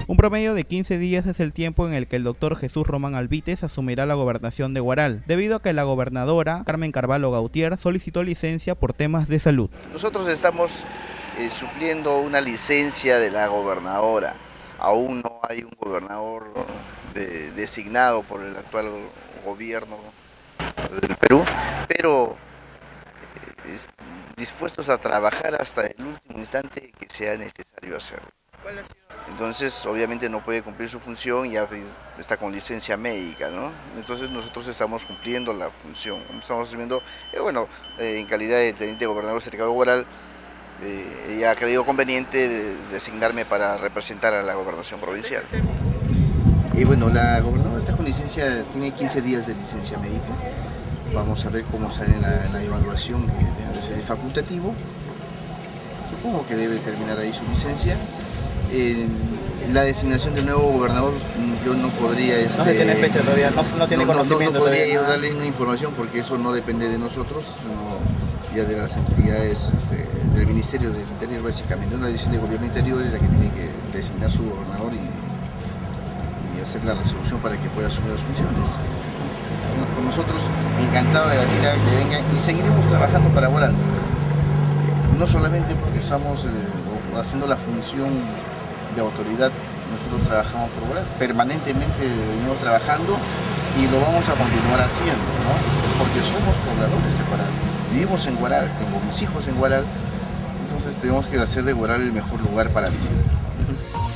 Un promedio de 15 días es el tiempo en el que el doctor Jesús Román Alvítez asumirá la gobernación de Huaral, debido a que la gobernadora Carmen Carvalho Gautier solicitó licencia por temas de salud. Nosotros estamos supliendo una licencia de la gobernadora. Aún no hay un gobernador designado por el actual gobierno del Perú, pero dispuestos a trabajar hasta el último instante que sea necesario hacerlo. Entonces, obviamente no puede cumplir su función, ya está con licencia médica, ¿no? Entonces nosotros estamos cumpliendo la función, estamos asumiendo, en calidad de teniente gobernador cercano de Huaral, ella ha creído conveniente designarme para representar a la gobernación provincial. Y bueno, la gobernadora está con licencia, tiene 15 días de licencia médica. Vamos a ver cómo sale la evaluación, que debe ser facultativo. Supongo que debe terminar ahí su licencia. La designación del nuevo gobernador, yo no podría... No se tiene fecha todavía, no tiene conocimiento. No podría yo darle una información porque eso no depende de nosotros, sino ya de las entidades del Ministerio del Interior, básicamente. Una decisión del gobierno interior es la que tiene que designar su gobernador y hacer la resolución para que pueda asumir las funciones. Con nosotros, encantado de la vida que vengan y seguiremos trabajando para Huaral. No solamente porque estamos haciendo la función de autoridad, nosotros trabajamos por Huaral, permanentemente venimos trabajando y lo vamos a continuar haciendo, ¿no? Porque somos pobladores de Huaral, vivimos en Huaral, tengo mis hijos en Huaral, entonces tenemos que hacer de Huaral el mejor lugar para vivir.